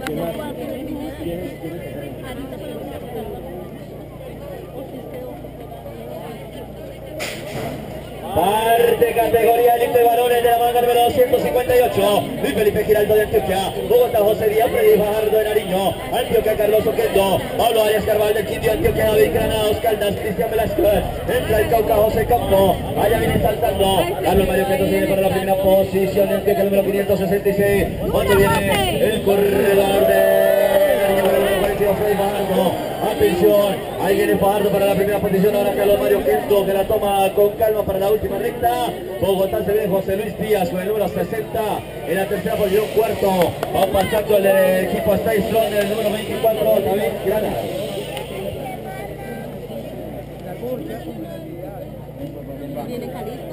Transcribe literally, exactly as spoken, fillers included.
Parte categoría élite varones de la manga número doscientos cincuenta y ocho. Luis Felipe Giraldo de Antioquia, Bogotá José Díaz, Freddy Fajardo de Nariño, Antioquia Carlos Oquendo, Pablo Arias Carval del Quindio, Antioquia David Granados Caldas, Cristian Velázquez, entra el Cauca José Campo, allá viene saltando, Carlos Mario Queto viene para la primera posición de Antioquia número quinientos sesenta y seis, donde viene el corredor de Nariño para el número cuarenta y dos, Freddy Fajardo. Atención, ahí viene Fajardo para la primera posición, ahora Carlos Mario Quento que la toma con calma para la última recta. Bogotá se viene José Luis Díaz con el número sesenta, en la tercera posición, cuarto, va pasando el equipo Stay Strong, el número veinticuatro, David Granados. Viene Calixto.